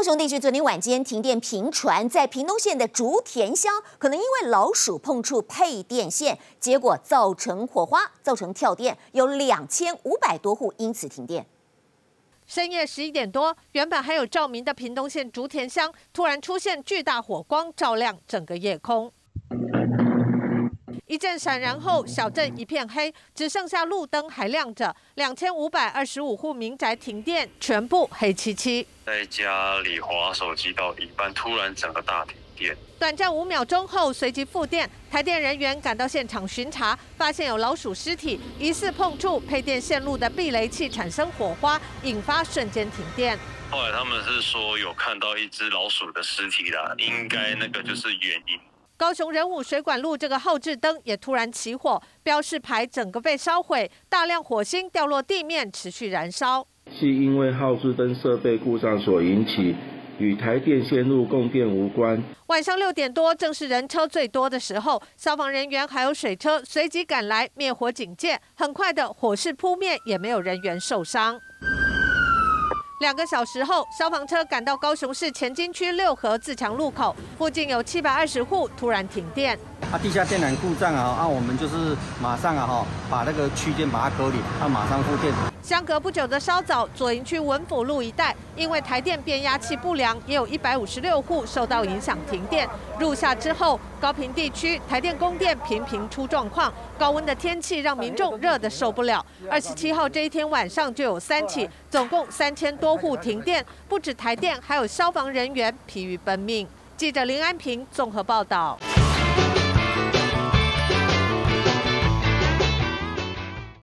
高雄地区昨天晚间停电频传，在屏东县的竹田乡，可能因为老鼠碰触配电线，结果造成火花，造成跳电，有2500多户因此停电。 深夜11点多，原本还有照明的屏东县竹田乡，突然出现巨大火光，照亮整个夜空。 一阵闪燃后，小镇一片黑，只剩下路灯还亮着。2525户民宅停电，全部黑漆漆。 在家里滑手机到一半，突然整个大停电。 短暂5秒钟后，随即复电。台电人员赶到现场巡查，发现有老鼠尸体，疑似碰触配电线路的避雷器产生火花，引发瞬间停电。 后来他们是说有看到一只老鼠的尸体啦，应该那个就是原因。 高雄仁武水管路这个后置灯也突然起火，标示牌整个被烧毁，大量火星掉落地面，持续燃烧。 系因为后置灯设备故障所引起，与台电线路供电无关。 晚上6点多，正是人车最多的时候，消防人员还有水车随即赶来灭火警戒，很快的火势扑灭，也没有人员受伤。 2个小时后，消防车赶到高雄市前金区6合自强路口，附近有720户突然停电。 地下电缆故障我们就是马上把那个区间把它隔离，马上复电。 相隔不久的稍早，左营区文府路一带，因为台电变压器不良，也有156户受到影响停电。入夏之后，高屏地区台电供电频频出状况，高温的天气让民众热得受不了。27号这一天晚上就有3起，总共3000多户停电，不止台电，还有消防人员疲于奔命。记者林安平综合报道。